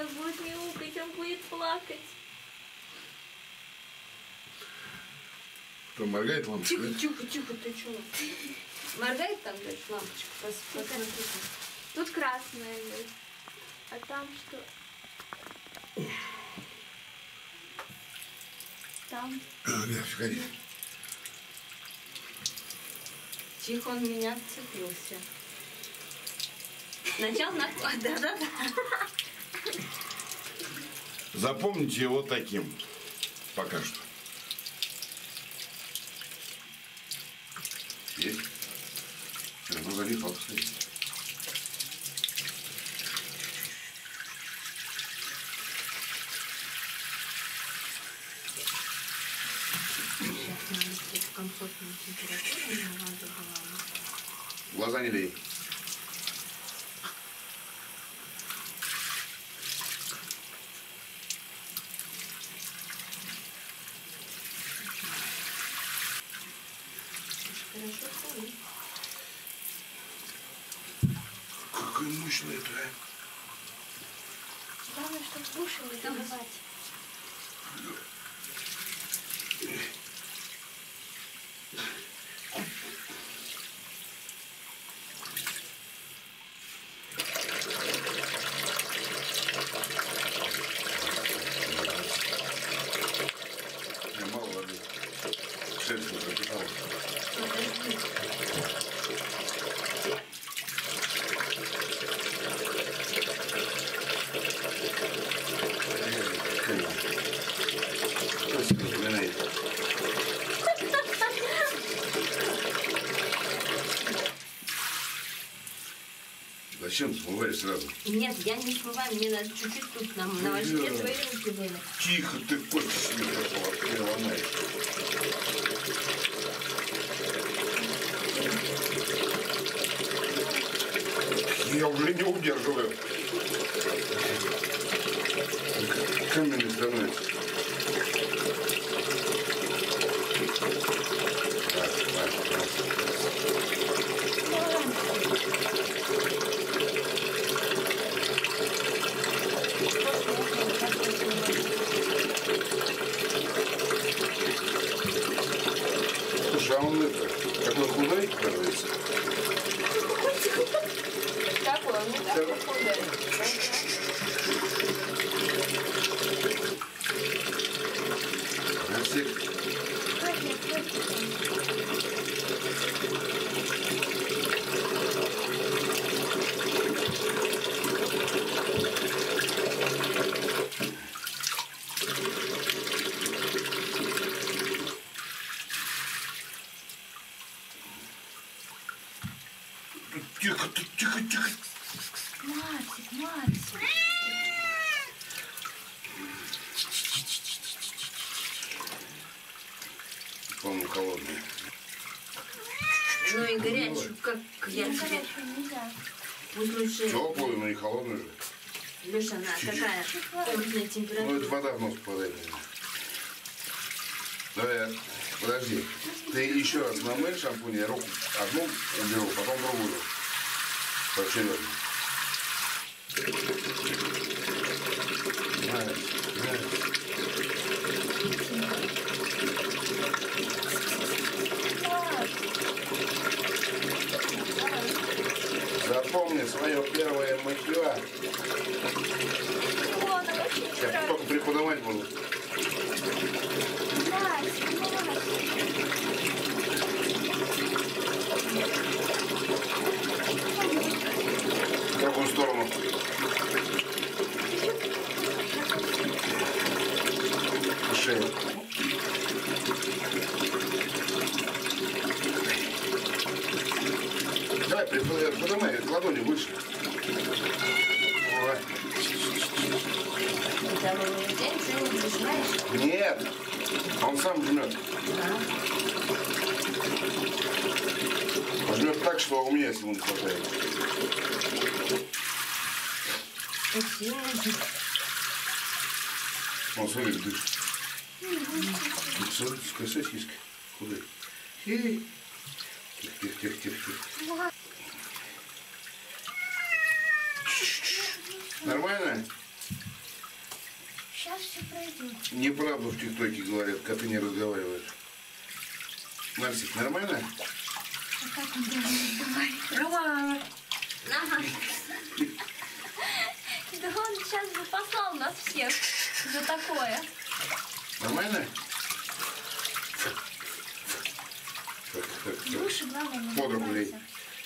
ребенок будет мяукать, он будет плакать. Что, моргает лампочка? Тихо, ты чего? Моргает там, дочь, лампочка? Посмотри. Тут красная, дочь. А там что? Там. Да, погоди. Тихо, он в меня вцепился. Начал на... Да. Запомните его таким. Пока что. Есть? Ну, залив, обстоит. Комфортную температуру на воду была. Глаза не лей. Хорошо стоит. Какая мощная это, а? Главное, чтобы в уши не забывать. Я мало воды. Шерсть уже запитала. Зачем смываешь сразу? Нет, я не смываю, мне надо чуть-чуть тут на животе твои руки были. Тихо, ты кости себе переломаешь. Я уже не удерживаю. Каменный становится. Слушай, а он это, такой худой, кажется? Какой? Он не такой худой. Тихо. Мальчик. По-моему, холодный. Ну и горячую, как я тебе. Горячую нельзя. Пусть лучше. Теплую, но не холодную же. Леша, она такая комнатная температура. Ну, это вода в нос попадает. Давай, подожди. Ты еще раз намыль шампунь, я руку одну уберу, потом другую. Поочередно. Запомни свое первое мытье. Сейчас только преподавать буду. В какую сторону? Шею. Давай, поднимай ладони выше. Ой. Нет, он сам жмет. Он жмет так, что у меня сил не хватает. Он, смотри, дышит. Смотри, сосиска. Куда? Тихо. Нормально? Сейчас все пройдет. Неправду в ТикТоке говорят, коты не разговаривают. Марсик, нормально? А как он должен разговаривать? Рома! Ага. Да он сейчас бы послал нас всех за такое. Нормально? Лучше, главное, не Под руку лей. забываться.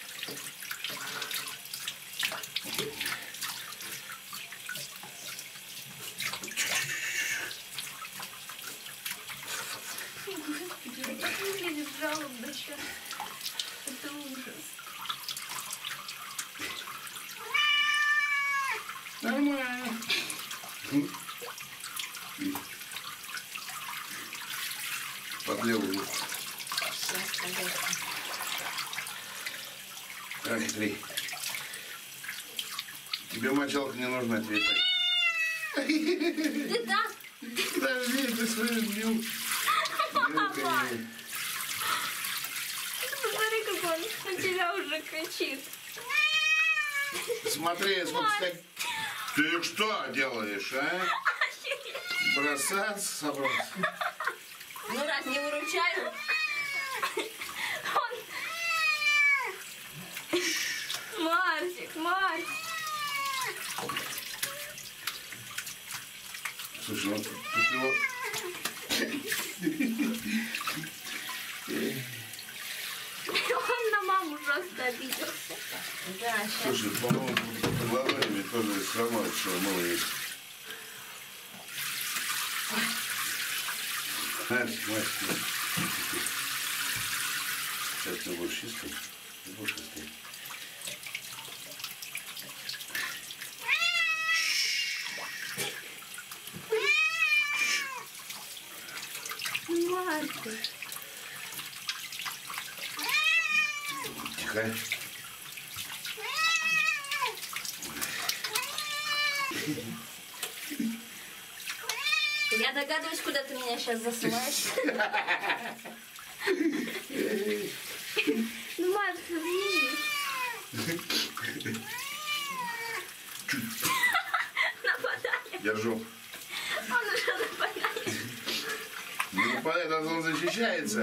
Господи, это так выглядит жалобно сейчас. Это ужас. Нормально. Под левую руку. Сейчас, погоди. Ай, три. Тебе мочалка не нужна, тебе так. Ты так? Подожди, ты свою бил. Посмотри, как он на тебя уже кричит. Смотри, сколько ты что делаешь, а? Бросаться собрался? Ну, раз не выручаю. Марсик, Марсик. Слушай, ну тут его... Он на маму жестко обиделся. Да, сейчас. Слушай, по-моему, под глазами тоже все равно, что мало есть. Марсик, Марсик. Сейчас ты будешь чистый. Ты будешь чистый. Марсик. Тихо. Я догадываюсь, куда ты меня сейчас засылаешь. Ну, Марсик, извини. Нападает. Держу. Он уже нападает. Не нападает, а он защищается.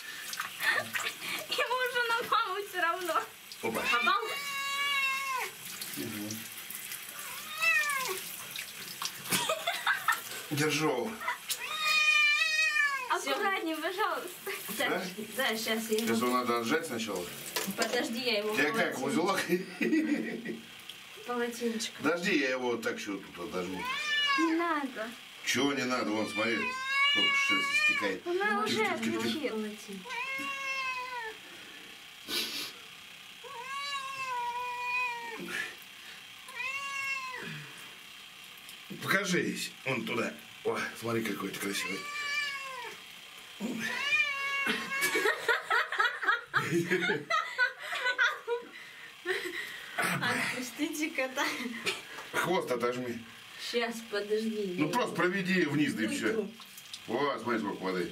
Ему уже на маму все равно. Опа. Попал? Держу. Аккуратнее, пожалуйста. Так, да, сейчас я Сейчас его... его надо отжать сначала. Подожди, я его... У тебя как, узелок? Полотенечко. Подожди, я его вот так еще тут отожму. Не надо. Чего не надо? Вон, смотри, сколько шерсти стекает. Она уже Тихо-тихо-тихо. отключила. Полотенечко. Покажись. Вон туда. О, смотри, какой ты красивый. Отпустите кота. Хвост отожми. Сейчас, подожди. Ну просто проведи вниз, да и все. О, смотри, сколько воды.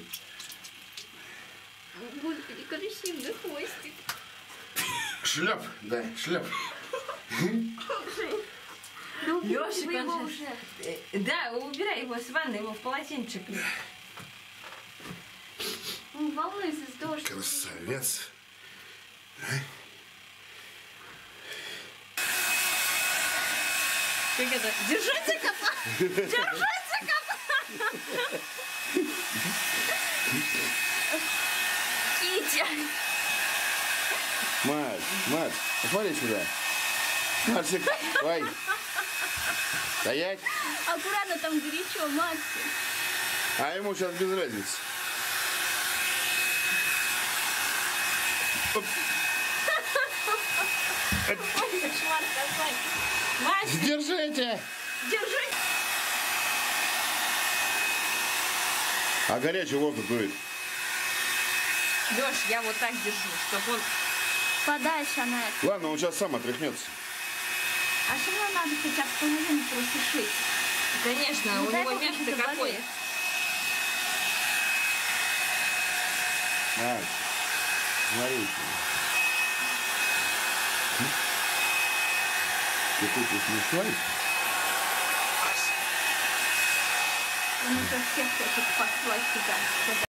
Господи, красивый хвостик. Шляп, да, шляп. Да убери Ёшик, вы его он уже. Да, убирай его с ванны, его в полотенчик. Он волнуется с дождь. Красавец. Как это? Держите кота! Держите кота! Китя. Макс, посмотри сюда. Марсик, давай. Стоять. Аккуратно, там горячо, Максик. А ему сейчас без разницы. Оп. Ой, кошмар какой! Мать, Держите. держи! А горячий воздух дует. Лёш, я вот так держу, чтобы он... Подальше она. Ладно, он сейчас сам отряхнется. А все равно надо хотя бы половину просушить. Конечно, Ну, у дай него бог, место если какое. заболеет. Макс, смотри. Ты тут смешной? Он уже всех хочет послать туда.